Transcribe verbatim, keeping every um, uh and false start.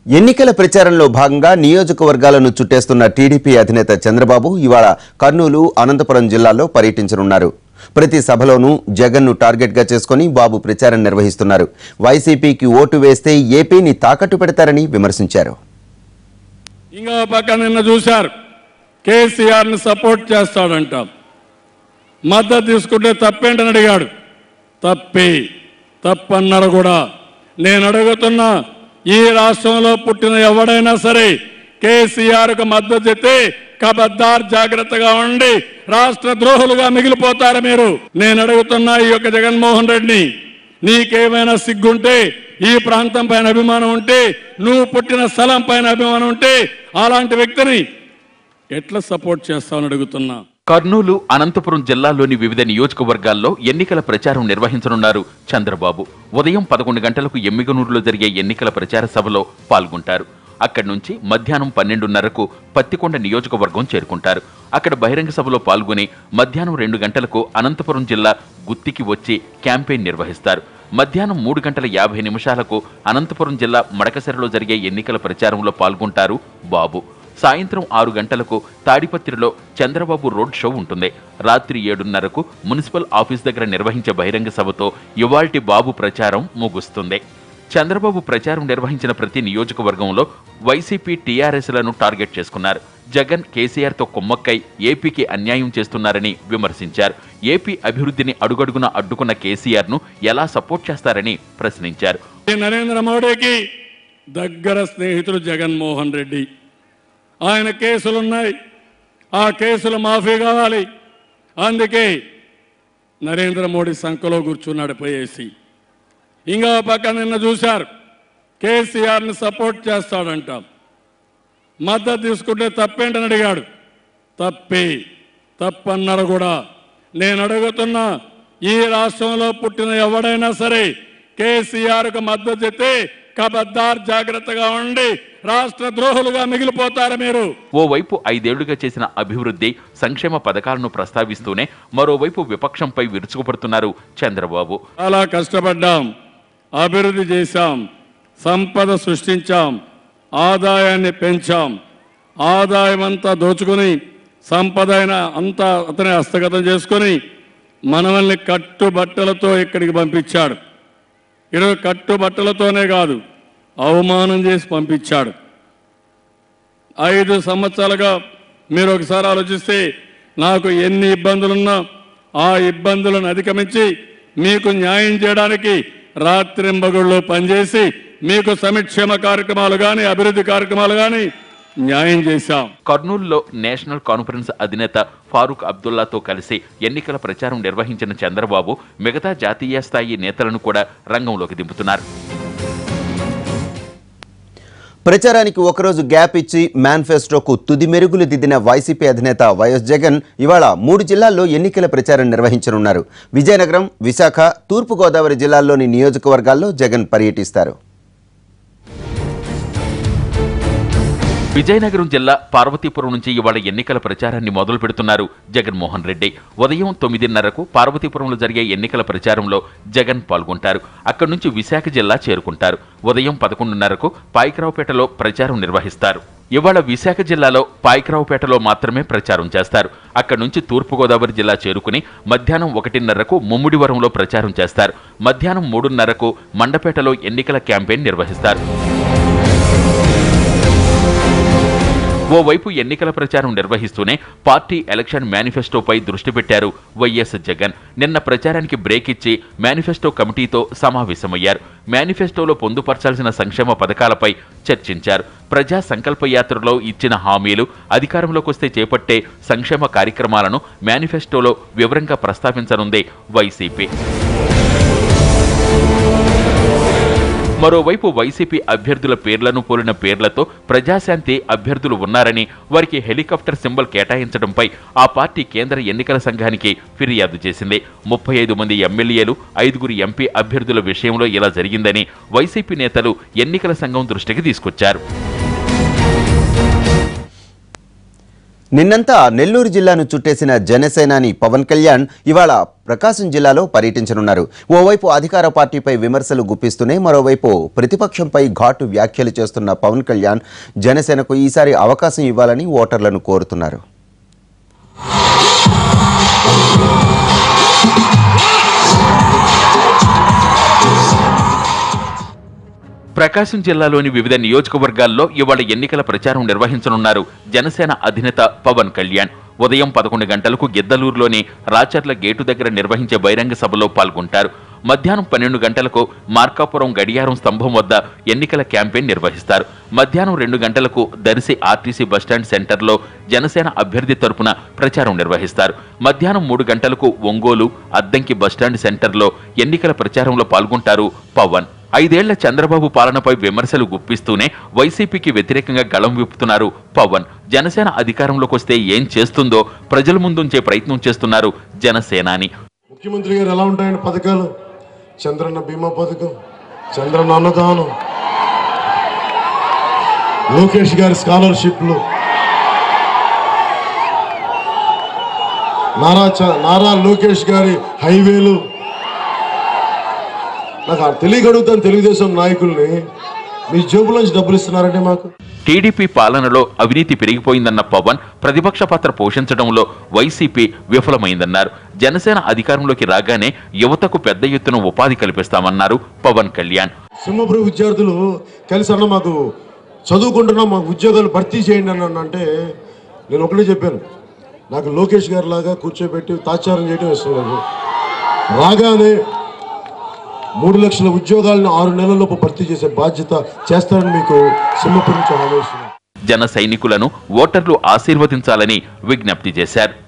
ఎన్నికల ప్రచారంలో భాగంగా నియోజకవర్గాలను చుట్టేస్తున్న టీడీపీ అధినేత చంద్రబాబు ఇవాళ కర్నూలు, అనంతపురం జిల్లాల్లో పర్యటించనున్నారు. ప్రతి సభలోనూ జగన్ను టార్గెట్గా చేసుకుని బాబు ప్రచారం నిర్వహిస్తున్నారు. వైసీపీకి ఓటు వేస్తే ఏపీని తాకట్టు పెడతారని విమర్శించారు. ఇంకో పక్క నిన్న చూశారు, కేసీఆర్ని సపోర్ట్ చేస్తాడంట. మద్దతు తీసుకుంటే తప్పేంటని అడిగాడు. తప్పే తప్పన్నారు కూడా. నేను అడుగుతున్నా, ఈ రాష్ట్రంలో పుట్టిన ఎవడైనా సరే కేసీఆర్కు మద్దతు ఇస్తే కబద్దార్ జాగ్రత్తగా ఉండి రాష్ట్ర ద్రోహులుగా మిగిలిపోతారు మీరు. నేను అడుగుతున్నా ఈ యొక్క జగన్మోహన్ రెడ్డిని, నీకేమైనా సిగ్గుంటే, ఈ ప్రాంతం పైన అభిమానం ఉంటే, నువ్వు పుట్టిన స్థలం పైన అభిమానం ఉంటే అలాంటి వ్యక్తిని ఎట్లా సపోర్ట్ చేస్తావని అడుగుతున్నా. కర్నూలు, అనంతపురం జిల్లాలోని వివిధ నియోజకవర్గాల్లో ఎన్నికల ప్రచారం నిర్వహించనున్నారు చంద్రబాబు. ఉదయం పదకొండు గంటలకు ఎమ్మిగనూరులో జరిగే ఎన్నికల ప్రచార సభలో పాల్గొంటారు. అక్కడి నుంచి మధ్యాహ్నం పన్నెండున్నరకు పత్తికొండ నియోజకవర్గం చేరుకుంటారు. అక్కడ బహిరంగ సభలో పాల్గొని మధ్యాహ్నం రెండు గంటలకు అనంతపురం జిల్లా గుత్తికి వచ్చి క్యాంపెయిన్ నిర్వహిస్తారు. మధ్యాహ్నం మూడు గంటల యాభై నిమిషాలకు అనంతపురం జిల్లా మడకశిరలో జరిగే ఎన్నికల ప్రచారంలో పాల్గొంటారు బాబు. సాయంత్రం ఆరు గంటలకు తాడిపత్రిలో చంద్రబాబు రోడ్ షో ఉంటుంది. రాత్రి ఏడున్నరకు మున్సిపల్ ఆఫీస్ దగ్గర నిర్వహించే బహిరంగ సభతో ఇవాల్టి బాబు ప్రచారం ముగుస్తుంది. చంద్రబాబు ప్రచారం నిర్వహించిన ప్రతి నియోజకవర్గంలో వైసీపీ, టీఆర్ఎస్లను టార్గెట్ చేసుకున్నారు. జగన్ కేసీఆర్తో కుమ్మక్కై ఏపీకి అన్యాయం చేస్తున్నారని విమర్శించారు. ఏపీ అభివృద్ధిని అడుగడుగున అడ్డుకున్న కేసీఆర్ను ఎలా సపోర్ట్ చేస్తారని ప్రశ్నించారు. నరేంద్ర మోడీకి దగ్గర స్నేహితుడు జగన్మోహన్ రెడ్డి. ఆయన కేసులున్నాయి, ఆ కేసులు మాఫీ కావాలి. అందుకే నరేంద్ర మోడీ సంఖలో కూర్చున్నాడు పోయేసి. ఇంకో పక్క నిన్న చూశారు, కేసీఆర్ని సపోర్ట్ చేస్తాడంట. మద్దతు తీసుకుంటే తప్పేంటని అడిగాడు. తప్పే తప్పన్నారు కూడా. నేను అడుగుతున్నా, ఈ రాష్ట్రంలో పుట్టిన ఎవడైనా సరే కేసీఆర్కు మద్దతు ఇస్తే కబద్దార్ జాగ్రత్తగా ఉండి రాష్ట్ర ద్రోహులుగా మిగిలిపోతారు మీరు. ఓవైపు ఐదేళ్లుగా చేసిన అభివృద్ధి, సంక్షేమ పథకాలను ప్రస్తావిస్తూనే మరోవైపు విపక్షంపై విరుచుకుపడుతున్నారు చంద్రబాబు. చాలా కష్టపడ్డాం, అభివృద్ధి చేశాం, సంపద సృష్టించాం, ఆదాయాన్ని పెంచాం. ఆదాయం అంతా దోచుకుని సంపద అంతా అతనే హస్తగతం చేసుకుని మనల్ని కట్టుబట్టలతో ఇక్కడికి పంపించాడు. ఈరోజు కట్టుబట్టలతోనే కాదు, అవమానం చేసి పంపించాడు. ఐదు సంవత్సరాలుగా మీరు ఒకసారి ఆలోచిస్తే నాకు ఎన్ని ఇబ్బందులున్నా ఆ ఇబ్బందులను అధిగమించి మీకు న్యాయం చేయడానికి రాత్రింబగుళ్ళు పనిచేసి మీకు సంక్షేమ కార్యక్రమాలు కానీ, అభివృద్ధి కార్యక్రమాలు కానీ న్యాయం చేశాం. కర్నూలులో నేషనల్ కాన్ఫరెన్స్ అధినేత ఫారూక్ అబ్దుల్లాతో కలిసి ఎన్నికల ప్రచారం నిర్వహించిన చంద్రబాబు మిగతా జాతీయ స్థాయి నేతలను కూడా రంగంలోకి దింపుతున్నారు. ప్రచారానికి ఒకరోజు గ్యాప్ ఇచ్చి మేనిఫెస్టోకు తుది మెరుగులు దిద్దిన వైసీపీ అధినేత వైఎస్ జగన్ ఇవాళ మూడు జిల్లాల్లో ఎన్నికల ప్రచారం నిర్వహించనున్నారు. విజయనగరం, విశాఖ, తూర్పుగోదావరి జిల్లాల్లోని నియోజకవర్గాల్లో జగన్ పర్యటిస్తారు. విజయనగరం జిల్లా పార్వతీపురం నుంచి ఇవాళ ఎన్నికల ప్రచారాన్ని మొదలు పెడుతున్నారు జగన్మోహన్ రెడ్డి. ఉదయం తొమ్మిదిన్నరకు పార్వతీపురంలో జరిగే ఎన్నికల ప్రచారంలో జగన్ పాల్గొంటారు. అక్కడి నుంచి విశాఖ జిల్లా చేరుకుంటారు. ఉదయం పదకొండున్నరకు పాయకరావుపేటలో ప్రచారం నిర్వహిస్తారు. ఇవాళ విశాఖ జిల్లాలో పాయకరావుపేటలో మాత్రమే ప్రచారం చేస్తారు. అక్కడి నుంచి తూర్పుగోదావరి జిల్లా చేరుకుని మధ్యాహ్నం ఒకటిన్నరకు ముమ్మిడివరంలో ప్రచారం చేస్తారు. మధ్యాహ్నం మూడున్నరకు మండపేటలో ఎన్నికల క్యాంపెయిన్ నిర్వహిస్తారు. ఓవైపు ఎన్నికల ప్రచారం నిర్వహిస్తూనే పార్టీ ఎలక్షన్ మేనిఫెస్టోపై దృష్టి పెట్టారు వైఎస్ జగన్. నిన్న ప్రచారానికి బ్రేక్ ఇచ్చి మేనిఫెస్టో కమిటీతో సమావేశమయ్యారు. మేనిఫెస్టోలో పొందుపరచాల్సిన సంక్షేమ పథకాలపై చర్చించారు. ప్రజా సంకల్ప యాత్రలో ఇచ్చిన హామీలు, అధికారంలోకి వస్తే చేపట్టే సంక్షేమ కార్యక్రమాలను మేనిఫెస్టోలో వివరంగా ప్రస్తావించనుంది వైసీపీ. మరోవైపు వైసీపీ అభ్యర్థుల పేర్లను పోలిన పేర్లతో ప్రజాశాంతి అభ్యర్థులు ఉన్నారని, వారికి హెలికాప్టర్ సింబల్ కేటాయించడంపై ఆ పార్టీ కేంద్ర ఎన్నికల సంఘానికి ఫిర్యాదు చేసింది. ముప్పై ఐదు మంది ఎమ్మెల్యేలు, ఐదుగురు ఎంపీ అభ్యర్థుల విషయంలో ఇలా జరిగిందని వైసీపీ నేతలు ఎన్నికల సంఘం దృష్టికి తీసుకొచ్చారు. నిన్నంతా నెల్లూరు జిల్లాను చుట్టేసిన జనసేనాని పవన్ కళ్యాణ్ ఇవాళ ప్రకాశం జిల్లాలో పర్యటించనున్నారు. ఓవైపు అధికార పార్టీపై విమర్శలు గుప్పిస్తూనే మరోవైపు ప్రతిపక్షంపై ఘాటు వ్యాఖ్యలు చేస్తున్న పవన్ కళ్యాణ్ జనసేనకు ఈసారి అవకాశం ఇవ్వాలని ఓటర్లను కోరుతున్నారు. ప్రకాశం జిల్లాలోని వివిధ నియోజకవర్గాల్లో ఇవాళ ఎన్నికల ప్రచారం నిర్వహించనున్నారు జనసేన అధినేత పవన్ కళ్యాణ్. ఉదయం పదకొండు గంటలకు గిద్దలూరులోని రాచర్ల గేటు దగ్గర నిర్వహించే బహిరంగ సభలో పాల్గొంటారు. మధ్యాహ్నం పన్నెండు గంటలకు మార్కాపురం గడియారం స్తంభం వద్ద ఎన్నికల క్యాంపెయిన్ నిర్వహిస్తారు. మధ్యాహ్నం రెండు గంటలకు దర్శి ఆర్టీసీ బస్టాండ్ సెంటర్లో జనసేన అభ్యర్థి తరపున ప్రచారం నిర్వహిస్తారు. మధ్యాహ్నం మూడు గంటలకు ఒంగోలు అద్దంకి బస్టాండ్ సెంటర్లో ఎన్నికల ప్రచారంలో పాల్గొంటారు పవన్. ఐదేళ్ల చంద్రబాబు పాలనపై విమర్శలు గుప్పిస్తూనే వైసీపీకి వ్యతిరేకంగా గళం విప్పుతున్నారు పవన్. జనసేన అధికారంలోకి వస్తే ఏం చేస్తుందో ప్రజల ముందుంచే ప్రయత్నం చేస్తున్నారు జనసేనాని. ముఖ్యమంత్రి గారు ఎలా ఉంటాయని పథకాలు, చంద్రన్న బీమా పథకం, చంద్రన్న అన్నదానం, లోకేష్ గారి స్కాలర్షిప్లు, నారా నారా లోకేష్ గారి హైవేలు. నాకు తెలియగడుగుతాను తెలుగుదేశం నాయకుల్ని, మీ జేబులోంచి డబ్బులు ఇస్తున్నారంటే మాకు. టీడీపీ పాలనలో అవినీతి పెరిగిపోయిందన్న పవన్ ప్రతిపక్ష పాత్ర పోషించడంలో వైసీపీ విఫలమైందన్నారు. జనసేన అధికారంలోకి రాగానే యువతకు పెద్ద ఎత్తున ఉపాధి కల్పిస్తామన్నారు పవన్ కళ్యాణ్. సింహపురి విద్యార్థులు కలిసి అన్న మాకు చదువుకుంటున్నా మాకు ఉద్యోగాలు భర్తీ చేయండి అన్న అంటే నేను ఒకటే చెప్పాను, నాకు లోకేష్ గారి లాగా కూర్చోబెట్టి తాచారం చేయడం ఇష్టం లేదు. రాగానే మూడు లక్షల ఉద్యోగాలను ఆరు నెలల్లోపు భర్తీ చేసే బాధ్యత చేస్తారని మీకు సింహపురి నుంచి హామీ ఇస్తున్నాను. జన సైనికులను ఓటర్లు ఆశీర్వదించాలని విజ్ఞప్తి చేశారు.